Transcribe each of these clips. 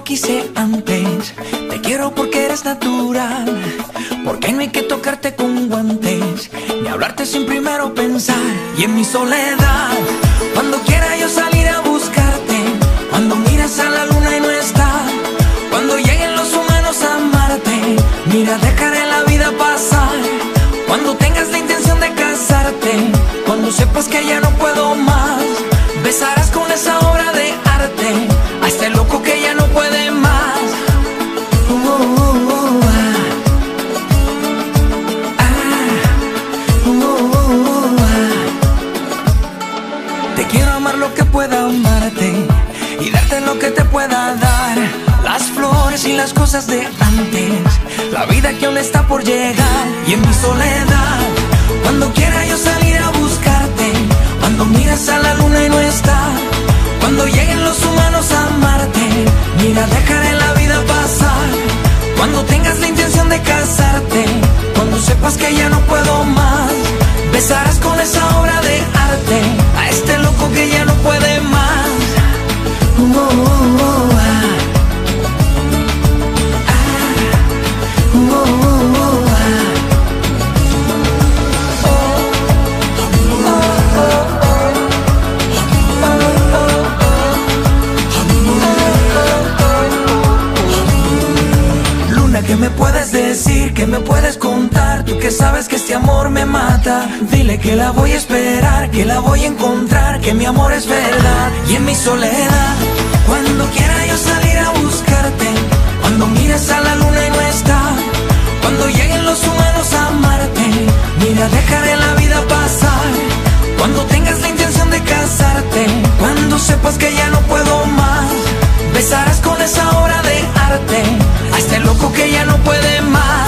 lo quise antes. Te quiero porque eres natural, porque no hay que tocarte con guantes, ni hablarte sin primero pensar. Y en mi soledad, cuando quiera yo salir a buscarte, cuando miras a la luna y no está, cuando lleguen los humanos a amarte, mira, dejaré la vida pasar. Cuando tengas la intención de casarte, cuando sepas que ya no puedo más, besarás con esa obra de arte a este loco que ya no puede más. Te quiero amar lo que pueda amarte y darte lo que te pueda dar, las flores y las cosas de antes, la vida que aún está por llegar. Y en mi soledad, cuando quiera yo salir a buscarte, cuando miras a la luna y no está, cuando lleguen los humanos a amarte, mira, dejaré la vida pasar. Cuando tengas la intención de casarte, cuando sepas que ya no puedo más, besarás con esa obra de arte a este loco que ya no puede más. ¿Qué me puedes decir? ¿Qué me puedes contar? Tú que sabes que este amor me mata. Dile que la voy a esperar, que la voy a encontrar, que mi amor es verdad. Y en mi soledad, cuando quiera yo salir a buscarte, cuando mires a la luna y no está, cuando lleguen los humanos a amarte, mira, dejaré la vida pasar. Cuando tengas la intención de casarte, cuando sepas que ya no puedo más, besarás con esa obra de arte a este loco que ya no puede más.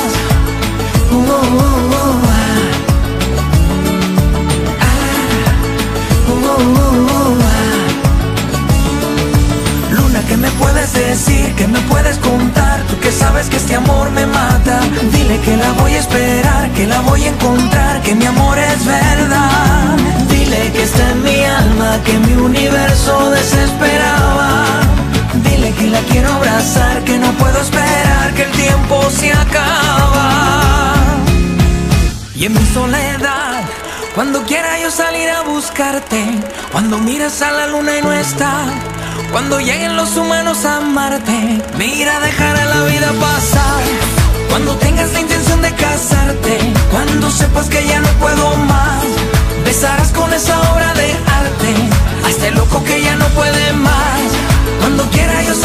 Luna, ¿qué me puedes decir? ¿Qué me puedes contar? Tú que sabes que este amor me mata. Dile que la voy a esperar, que la voy a encontrar, que mi amor es verdad. Dile que está en mi alma, que mi universo desesperaba. Dile que la quiero abrazar, que no puedo esperar, que el tiempo se acaba. Y en mi soledad, cuando quiera yo salir a buscarte, cuando miras a la luna y no está, cuando lleguen los humanos a amarte, mira, dejaré la vida pasar. Cuando tengas la intención de casarte, cuando sepas que ya no puedo más, besarás con esa obra de arte a este loco que ya no puede más. Cuando quiera yo